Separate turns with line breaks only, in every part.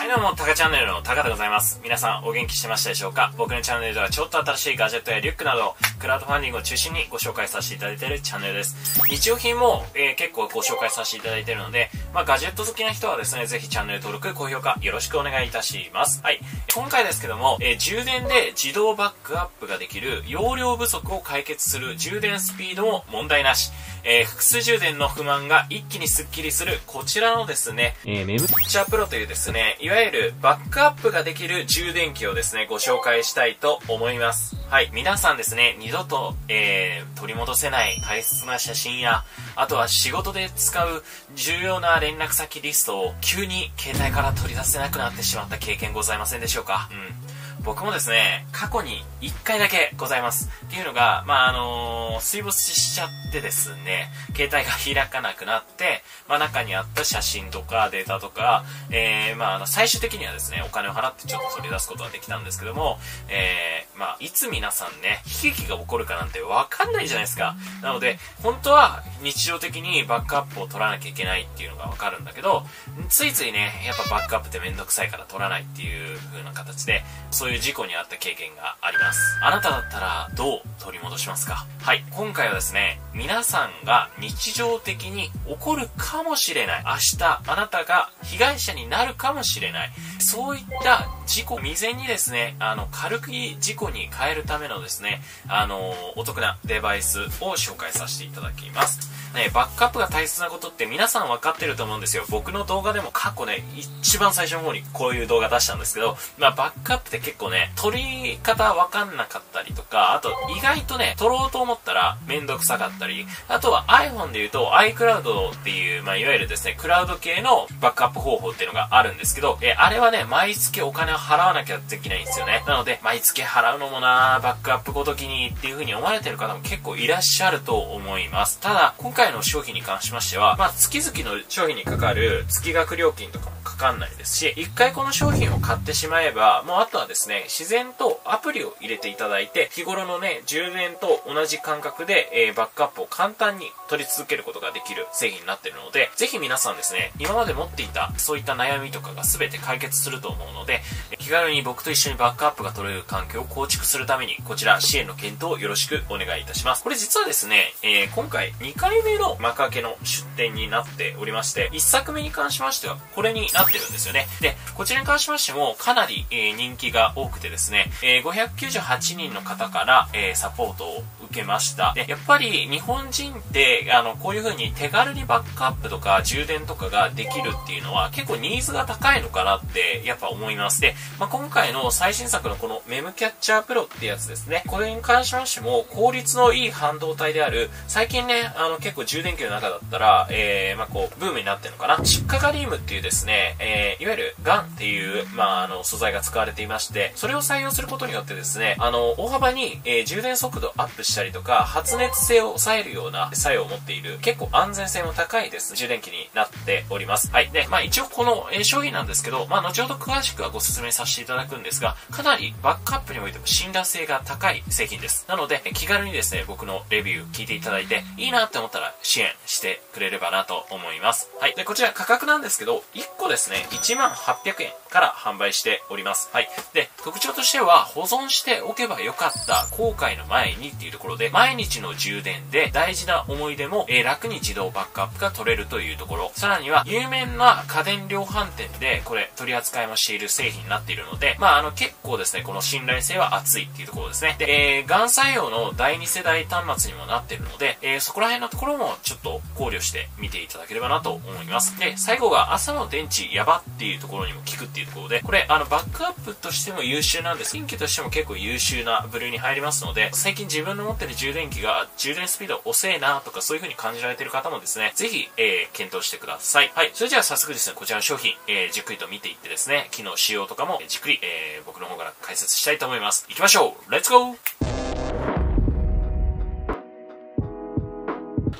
はいどうも、タカチャンネルのタカでございます。皆さんお元気してましたでしょうか？僕のチャンネルではちょっと新しいガジェットやリュックなど、クラウドファンディングを中心にご紹介させていただいているチャンネルです。日用品も、結構ご紹介させていただいているので、ガジェット好きな人はですね、ぜひチャンネル登録、高評価よろしくお願いいたします。はい。今回ですけども、充電で自動バックアップができる容量不足を解決する充電スピードも問題なし。複数充電の不満が一気にスッキリするこちらのですね、メムキャッチャープロというですね、いわゆるバックアップができる充電器をですね、ご紹介したいと思います。はい。皆さんですね、二度と、取り戻せない大切な写真や、あとは仕事で使う重要な連絡先リストを急に携帯から取り出せなくなってしまった経験ございませんでしょうか？僕もですね、過去に1回だけございます。っていうのが、水没しちゃってですね、携帯が開かなくなって、中にあった写真とかデータとか、最終的にはですね、お金を払ってちょっと取り出すことができたんですけども、いつ皆さんね、悲劇が起こるかなんてわかんないじゃないですか。なので、本当は日常的にバックアップを取らなきゃいけないっていうのがわかるんだけど、ついついね、やっぱバックアップってめんどくさいから取らないっていう風な形で、そういう事故に遭った経験があります。あなただったらどう取り戻しますか？はい、今回はですね、皆さんが日常的に起こるかもしれない。明日、あなたが被害者になるかもしれない。そういった事故未然にですね、軽い事故に変えるためのですね、お得なデバイスを紹介させていただきます。ね、バックアップが大切なことって皆さん分かってると思うんですよ。僕の動画でも過去ね、一番最初の方にこういう動画出したんですけど、バックアップって結構ね、取り方分かんなかったりとか、あと意外とね、取ろうと思ったらめんどくさかったり、あとは iPhone で言うと iCloud っていう、いわゆるですね、クラウド系のバックアップ方法っていうのがあるんですけど、あれはね、毎月お金を払わなきゃできないんですよね。なので、毎月払うのもなー、バックアップごときにっていう風に思われてる方も結構いらっしゃると思います。ただ、今回の商品に関しましては、月々の商品にかかる月額料金とかもかかんないですし、一回この商品を買ってしまえば、もうあとはですね、自然とアプリを入れていただいて、日頃のね、充電と同じ感覚で、バックアップを簡単に取り続けることができる製品になっているので、ぜひ皆さんですね、今まで持っていたそういった悩みとかが全て解決すると思うので、気軽に僕と一緒にバックアップが取れる環境を構築するために、こちら支援の検討をよろしくお願いいたします。これ実はですね、今回2回目の幕開けの出展になっておりまして、1作目に関しましてはこれになってるんですよね。で、こちらに関しましてもかなり、人気が多くてですね、598人の方から、サポートを受けました。で、やっぱり日本人ってこういう風に手軽にバックアップとか充電とかができるっていうのは結構ニーズが高いのかなってやっぱ思います。で、今回の最新作のこのメムキャッチャープロってやつですね。これに関しましても効率のいい半導体である、最近ね、結構充電器の中だったら、ブームになってるのかな。シッカガリウムっていうですね、いわゆるガンっていう、素材が使われていまして、それを採用することによってですね、大幅に、充電速度アップしたりとか、発熱性を抑えるような作用を持っている、結構安全性も高いです。充電器になっております。はい。で、一応この、商品なんですけど、後ほど詳しくはご説明させていただくんですが、かなりバックアップにおいても信頼性が高い製品です。なので、気軽にですね、僕のレビュー聞いていただいて、いいなって思ったら支援してくれればなと思います。はい。で、こちら価格なんですけど、1個ですね、1800円から販売しております。はい。で、特徴としては、保存しておけばよかった後悔の前にっていうところで、毎日の充電で大事な思い出も、楽に自動バックアップが取れるというところ。さらには、有名な家電量販店で、これ取り扱いもしている製品になっているので、結構ですね、この信頼性は厚いっていうところですね。で、ガン採用の第2世代端末にもなっているので、そこら辺のところもちょっと考慮して見ていただければなと思います。で、最後が朝の電池やばっていうところにも効くっていうところで、これバックアップとしても優秀なんです。新規としても結構優秀な部類に入りますので、最近自分の持ってる充電器が充電スピード遅いなとかそういう風に感じられている方もですね、ぜひ、検討してください。はい。それじゃあ早速ですね、こちらの商品、じっくりと見ていってですね、機能仕様とかもじっくり、僕の方から解説したいと思います。行きましょう。レッツゴー。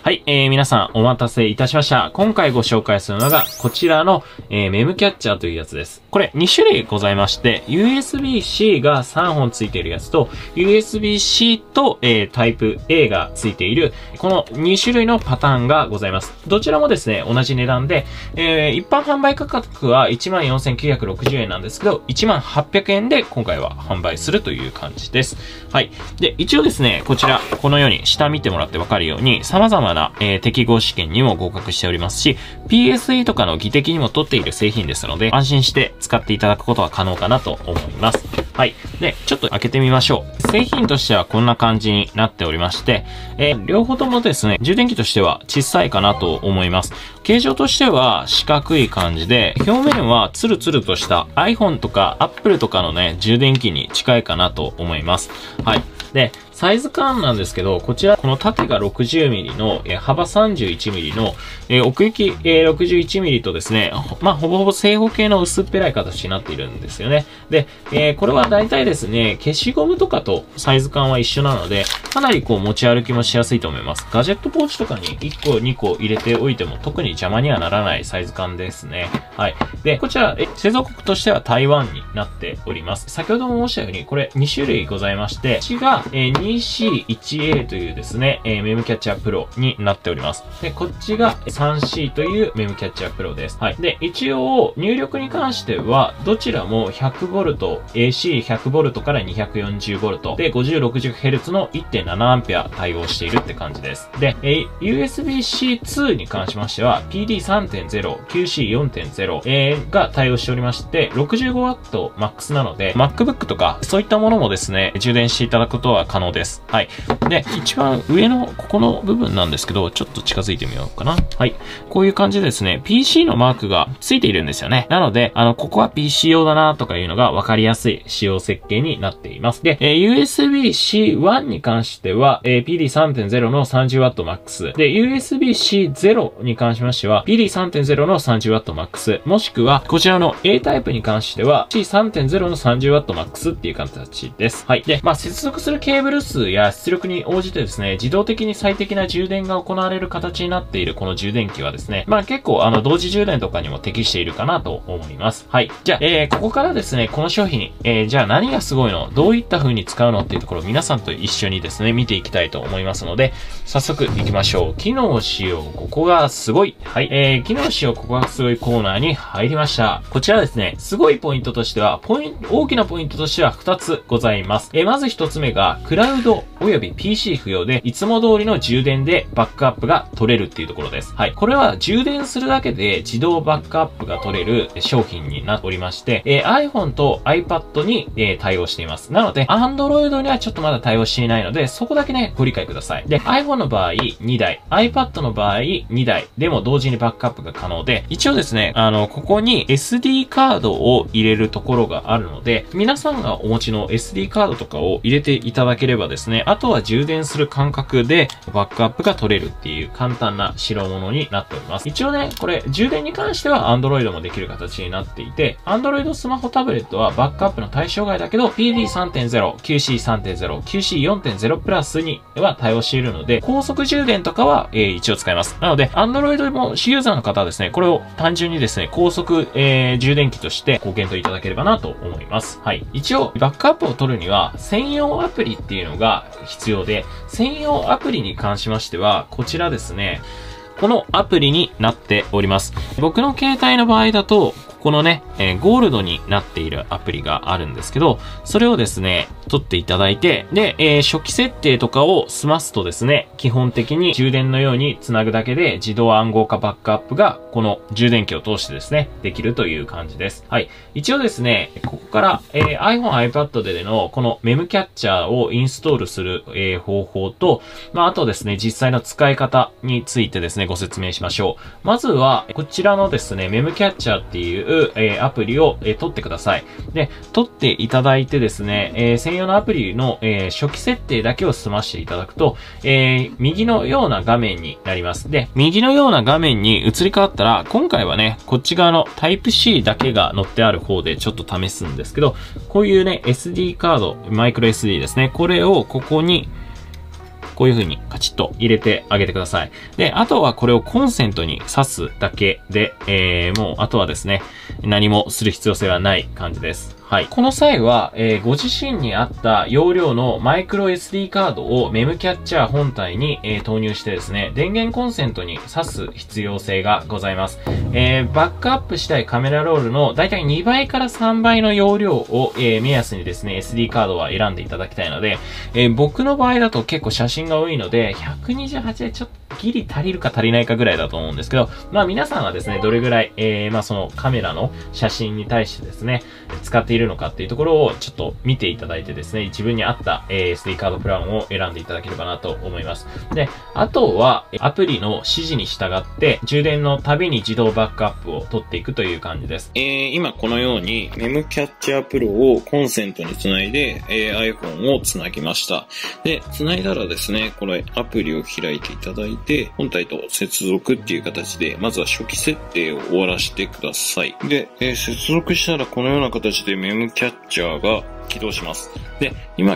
はい、皆さんお待たせいたしました。今回ご紹介するのがこちらの、メムキャッチャーというやつです。これ2種類ございまして、USB-C が3本ついているやつと、USB-C と、タイプ A がついている、この2種類のパターンがございます。どちらもですね、同じ値段で、一般販売価格は 14,960 円なんですけど、18,800 円で今回は販売するという感じです。はい。で、一応ですね、こちら、このように下見てもらってわかるように、様々な、適合試験にも合格しておりますし、PSE とかの技的にも取っている製品ですので、安心して使っていただくことは可能かなと思います。はい。で、ちょっと開けてみましょう。製品としてはこんな感じになっておりまして、両方ともですね、充電器としては小さいかなと思います。形状としては四角い感じで、表面はツルツルとした iPhone とか Apple とかのね、充電器に近いかなと思います。はい。で、サイズ感なんですけど、こちら、この縦が 60mm の、幅 31mm の、奥行き、61mm とですね、まあ、ほぼほぼ正方形の薄っぺらい形になっているんですよね。で、これは大体ですね、消しゴムとかとサイズ感は一緒なので、かなりこう持ち歩きもしやすいと思います。ガジェットポーチとかに1個2個入れておいても特に邪魔にはならないサイズ感ですね。はい。で、こちら、製造国としては台湾になっております。先ほども申したように、これ2種類ございまして、こっちが、2C1A というですね、メムキャッチャープロになっております。で、こっちが 3C というメムキャッチャープロです。はい。で、一応、入力に関しては、どちらも 100V、AC100V から 240V で 50-60Hz の 1.7A 対応しているって感じです。で、USB-C2 に関しましては、PD3.0、QC4.0、が対応しておりまして、65W max なので、MacBook とか、そういったものもですね、充電していただくことは可能です。はい。で、一番上のここの部分なんですけど、ちょっと近づいてみようかな。はい。こういう感じでですね、PC のマークがついているんですよね。なので、ここは PC 用だなとかいうのが分かりやすい仕様設計になっています。で、USB-C1 に関しては、PD3.0 の 30W max。で、USB-C0 に関しましては、PD3.0 の 30W max。もしくは、こちらの A タイプに関しては、C3.0 の 30W max っていう形です。はい。で、まあ、接続するケーブル数や出力に応じてですね、自動的に最適な充電が行われる形になっているこの充電器はですね、まあ結構同時充電とかにも適しているかなと思います。はい。じゃあ、ここからですね、この商品、じゃあ何がすごいの？どういった風に使うのっていうところを皆さんと一緒にですね、見ていきたいと思いますので、早速行きましょう。機能使用、ここがすごい。はい。機能使用、ここがすごいコーナーに入りました。こちらですね、すごいポイントとしては、大きなポイントとしては2つございます。まず1つ目が、クラウドおよび PC 不要で、いつも通りの充電でバックアップが取れるっていうところです。はい。これは充電するだけで自動バックアップが取れる商品になっておりまして、iPhone と iPad に、対応しています。なので、Android にはちょっとまだ対応していないので、そこだけね、ご理解ください。で、iPhone の場合2台、iPad の場合2台でも同時にバックアップが可能で、一応ですね、ここに SD カードを入れるところがあるので、皆さんがお持ちの SD カードとかを入れていただければですね、あとは充電する感覚でバックアップが取れるっていう簡単な代物になっております。一応ね、これ充電に関しては Android もできる形になっていて、Android スマホタブレットはバックアップの対象外だけど PD3.0、QC3.0、QC4.0 プラスには対応しているので、高速充電とかは、一応使えます。なので、Android もユーザーの方はですね、これを単純にですね、高速、充電器としてご検討いただければなと思います。はい。一応、バックアップを取るには、専用アプリっていうのが必要で、専用アプリに関しましては、こちらですね、このアプリになっております。僕の携帯の場合だと、このね、ゴールドになっているアプリがあるんですけど、それをですね、取っていただいて、で、初期設定とかを済ますとですね、基本的に充電のようにつなぐだけで自動暗号化バックアップがこの充電器を通してですね、できるという感じです。はい。一応ですね、ここから、iPhone、iPad でのこのメムキャッチャーをインストールする、方法と、まあ、あとですね、実際の使い方についてですね、ご説明しましょう。まずは、こちらのですね、メムキャッチャーっていう、アプリを、取ってください。で、取っていただいてですね、専用のアプリの、初期設定だけを済ましていただくと、右のような画面になります。で、右のような画面に移り変わったら、今回はね、こっち側の Type-C だけが載ってある方でちょっと試すんですけど、こういうね、SD カード、マイクロ SD ですね。これをここにこういう風にカチッと入れてあげてください。で、あとはこれをコンセントに挿すだけで、もうあとはですね、何もする必要性はない感じです。はい。この際は、ご自身に合った容量のマイクロ SD カードをメムキャッチャー本体に、投入してですね、電源コンセントに挿す必要性がございます。バックアップしたいカメラロールのだいたい2倍から3倍の容量を、目安にですね、SD カードは選んでいただきたいので、僕の場合だと結構写真が多いので、128でちょっとギリ足りるか足りないかぐらいだと思うんですけど、まあ皆さんはですね、どれぐらい、まあそのカメラの写真に対してですね、使っているのかっていうところをちょっと見ていただいてですね、自分に合った、SD カードプランを選んでいただければなと思います。で、あとはアプリの指示に従って充電のたびに自動バックアップを取っていくという感じです。今このようにメムキャッチャープロをコンセントにつないで、iPhone をつなぎました。で、つないだらですね、これアプリを開いていただいて、本体と接続っていう形で、まずは初期設定を終わらせてください。で、接続したらこのような形でメムキャッチャーが起動します。で、今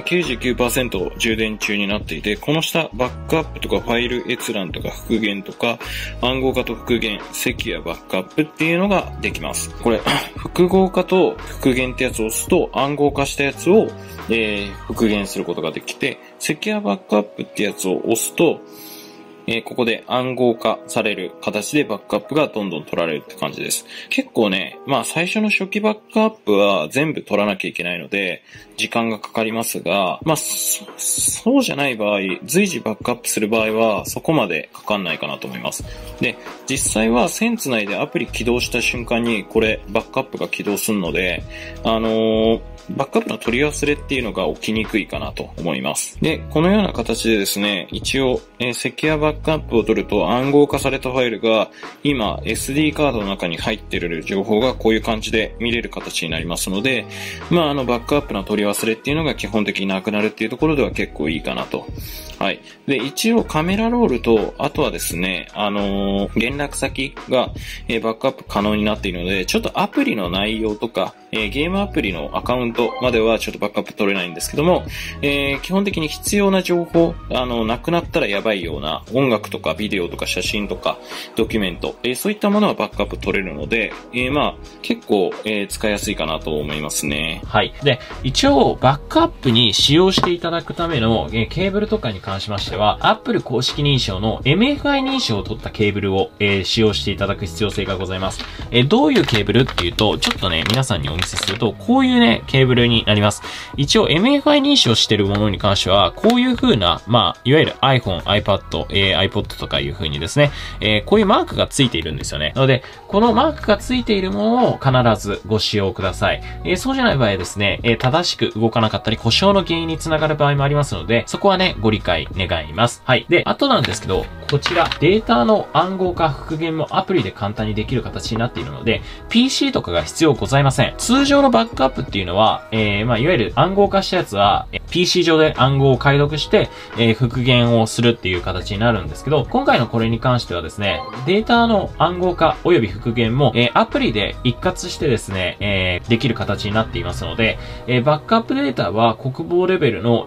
99% 充電中になっていて、この下バックアップとかファイル閲覧とか復元とか暗号化と復元、セキュアバックアップっていうのができます。これ、複合化と復元ってやつを押すと暗号化したやつを、復元することができて、セキュアバックアップってやつを押すと、ここで暗号化される形でバックアップがどんどん取られるって感じです。結構ね、まあ最初の初期バックアップは全部取らなきゃいけないので、時間がかかりますが、まあそうじゃない場合、随時バックアップする場合はそこまでかかんないかなと思います。で、実際は線つないでアプリ起動した瞬間にこれバックアップが起動するので、バックアップの取り忘れっていうのが起きにくいかなと思います。で、このような形でですね、一応、セキュアバックアップを取ると暗号化されたファイルが今 SD カードの中に入っている情報がこういう感じで見れる形になりますので、まあバックアップの取り忘れっていうのが基本的になくなるっていうところでは結構いいかなと。はい。で、一応カメラロールと、あとはですね、連絡先が、バックアップ可能になっているので、ちょっとアプリの内容とか、ゲームアプリのアカウントまではちょっとバックアップ取れないんですけども、基本的に必要な情報、なくなったらやばいような音楽とかビデオとか写真とかドキュメント、そういったものはバックアップ取れるので、まあ結構、使いやすいかなと思いますね。はい。で、一応バックアップに使用していただくための、ケーブルとかに関しましては、Apple 公式認証の MFI 認証を取ったケーブルを、使用していただく必要性がございます。どういうケーブルっていうと、ちょっとね、皆さんにお見せすると、こういうね、ケーブルになります。一応 MFI 認証しているものに関しては、こういう風な、まあ、いわゆる iPhone、iPad、iPod とかいう風にですね、こういうマークがついているんですよね。なので、このマークがついているものを必ずご使用ください。そうじゃない場合はですね、正しく動かなかったり、故障の原因につながる場合もありますので、そこはね、ご理解願います。はい。で、あとなんですけど、こちら、データの暗号化復元もアプリで簡単にできる形になっているので、PC とかが必要ございません。通常のバックアップっていうのは、まあ、いわゆる暗号化したやつは、PC 上で暗号を解読して、復元をするっていう形になるんですけど、今回のこれに関してはですね、データの暗号化及び復元も、アプリで一括してですね、できる形になっていますので、バックアップデータは国防レベルの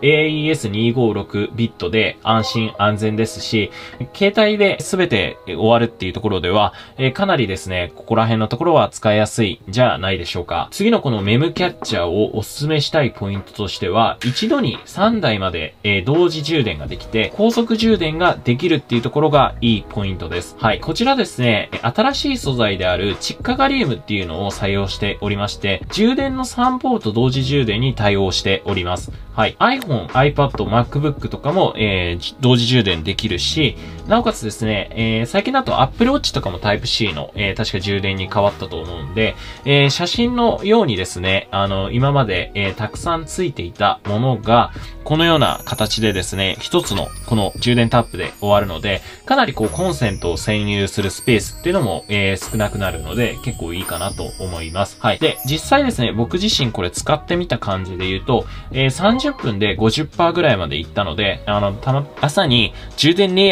AES256 ビットで安心安全ですし、携帯で全て終わるっていうところでは、かなりですね、ここら辺のところは使いやすいんじゃないでしょうか。次のこのメムキャッチャーをお勧めしたいポイントとしては、一度に3台まで、同時充電ができて、高速充電ができるっていうところがいいポイントです。はい。こちらですね、新しい素材である窒化ガリウムっていうのを採用しておりまして、充電の3ポート同時充電に対応しております。はい。iPhone、iPad、MacBook とかも、同時充電できるし、なおかつですね、最近だと Apple Watch とかも Type-C の、確か充電に変わったと思うんで、写真のようにですね、今まで、たくさんついていたものが、このような形でですね、一つのこの充電タップで終わるので、かなりこうコンセントを占有するスペースっていうのも、少なくなるので、結構いいかなと思います。はい。で、実際ですね、僕自身これ使ってみた感じで言うと、30分で 50% ぐらいまでいったので、朝に充電ねえやって思っ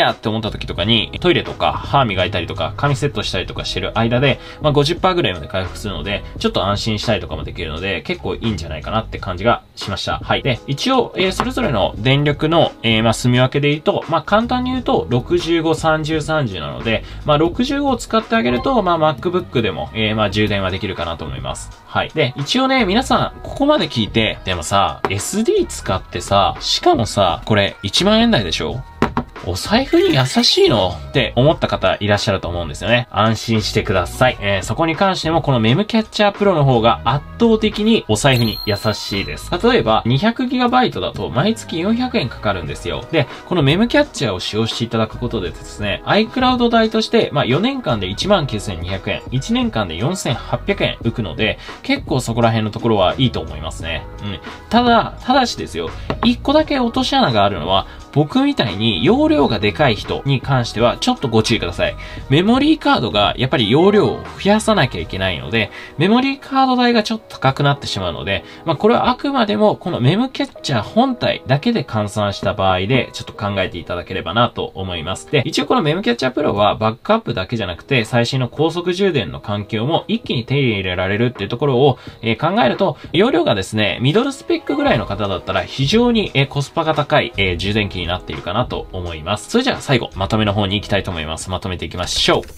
った時とかに、トイレとか歯磨いたりとか髪セットしたりとかしてる間で、まあ、50% ぐらいまで回復するので、ちょっと安心したりとかもできるので、結構いいんじゃないかなって感じがしました。はい。で、一応、それぞれの電力の、まあ、住み分けで言うと、まあ、簡単に言うと、65、30、30なので、まあ、65を使ってあげると、まあ、MacBook でも、まあ、充電はできるかなと思います。はい。で、一応ね、皆さん、ここまで聞いて、でもさ、SD 使ってさ、しかもさ、これ1万円台でしょ？お財布に優しいのって思った方いらっしゃると思うんですよね。安心してください。そこに関してもこのメムキャッチャープロの方が圧倒的にお財布に優しいです。例えば 200GB だと毎月400円かかるんですよ。で、このメムキャッチャーを使用していただくことでですね、iCloud 代として、まあ4年間で19,200円、1年間で4,800円浮くので、結構そこら辺のところはいいと思いますね。ただしですよ、1個だけ落とし穴があるのは、僕みたいに容量がでかい人に関してはちょっとご注意ください。メモリーカードがやっぱり容量を増やさなきゃいけないので、メモリーカード代がちょっと高くなってしまうので、まあこれはあくまでもこのメムキャッチャー本体だけで換算した場合でちょっと考えていただければなと思います。で、一応このメムキャッチャープロはバックアップだけじゃなくて最新の高速充電の環境も一気に手に入れられるっていうところを、考えると、容量がですね、ミドルスペックぐらいの方だったら非常に、コスパが高い、充電器になっているかなと思います。それじゃあ最後、まとめの方に行きたいと思います。まとめていきましょう。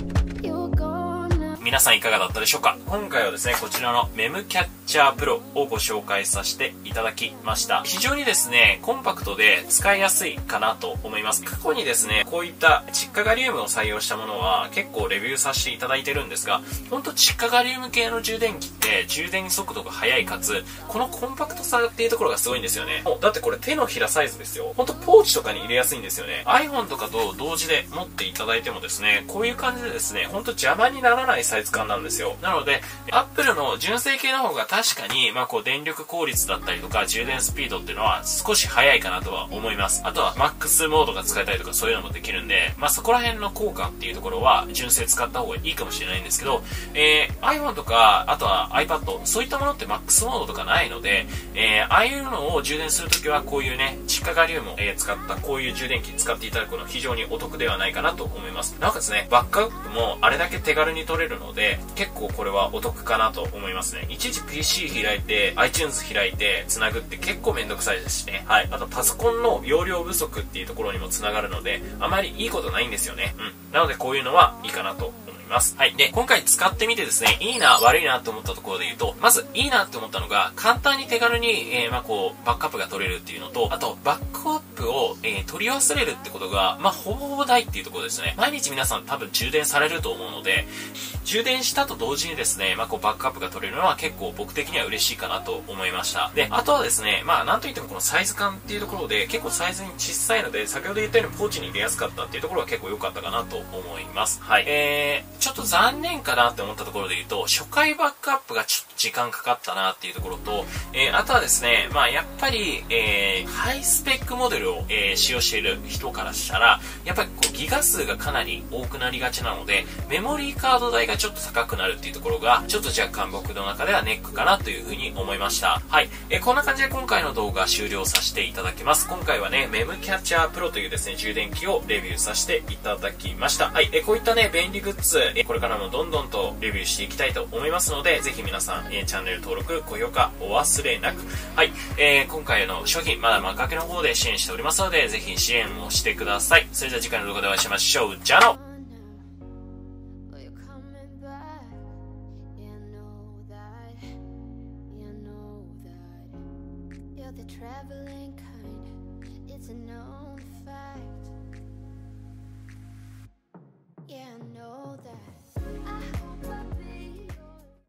皆さんいかがだったでしょうか？今回はですね、こちらのメムキャッチャープロをご紹介させていただきました。非常にですね、コンパクトで使いやすいかなと思います。過去にですね、こういった窒化ガリウムを採用したものは結構レビューさせていただいてるんですが、ほんと窒化ガリウム系の充電器って充電速度が速いかつ、このコンパクトさっていうところがすごいんですよね。だってこれ手のひらサイズですよ。ほんとポーチとかに入れやすいんですよね。iPhone とかと同時で持っていただいてもですね、こういう感じでですね、ほんと邪魔にならないサイズ感なんですよ。なので、Apple の純正系の方が確かに、まあこう電力効率だったりとか充電スピードっていうのは少し速いかなとは思います。あとは MAX モードが使えたりとかそういうのもできるんで、まあそこら辺の効果っていうところは純正使った方がいいかもしれないんですけど、iPhone とか、あとは iPad、そういったものって MAX モードとかないので、ああいうのを充電するときはこういうね、窒化ガリウムを使ったこういう充電器使っていただくのは非常にお得ではないかなと思います。なおかつね、バックアップもあれだけ手軽に取れるので、結構これはお得かなと思いますね。いちいち PC 開いて、iTunes 開いて、繋ぐって結構めんどくさいですしね。はい。あとパソコンの容量不足っていうところにも繋がるので、あまりいいことないんですよね。なのでこういうのはいいかなと思います。はい。で、今回使ってみてですね、いいな、悪いなと思ったところで言うと、まずいいなって思ったのが、簡単に手軽に、まあこう、バックアップが取れるっていうのと、あと、バックアップを、取り忘れるってことが、まあほぼほぼないっていうところですね。毎日皆さん多分充電されると思うので、充電したと同時にですね、まあこうバックアップが取れるのは結構僕的には嬉しいかなと思いました。で、あとはですね、まあなんといってもこのサイズ感っていうところで結構サイズに小さいので、先ほど言ったようにポーチに入れやすかったっていうところは結構良かったかなと思います。はい。ちょっと残念かなって思ったところで言うと、初回バックアップがちょっと時間かかったなっていうところと、あとはですね、まあやっぱり、ハイスペックモデルを、使用している人からしたら、やっぱりこうギガ数がかなり多くなりがちなので、メモリーカード代がちょっと高くなるっていうところが、ちょっと若干僕の中ではネックかなというふうに思いました。はい。こんな感じで今回の動画終了させていただきます。今回はね、メムキャッチャープロというですね、充電器をレビューさせていただきました。はい。こういったね、便利グッズ、これからもどんどんとレビューしていきたいと思いますので、ぜひ皆さん、チャンネル登録、高評価お忘れなく。はい。今回の商品、まだ幕開けの方で支援しておりますので、ぜひ支援をしてください。それでは次回の動画でお会いしましょう。じゃあの
The traveling kind, it's a known fact. Yeah, I know that.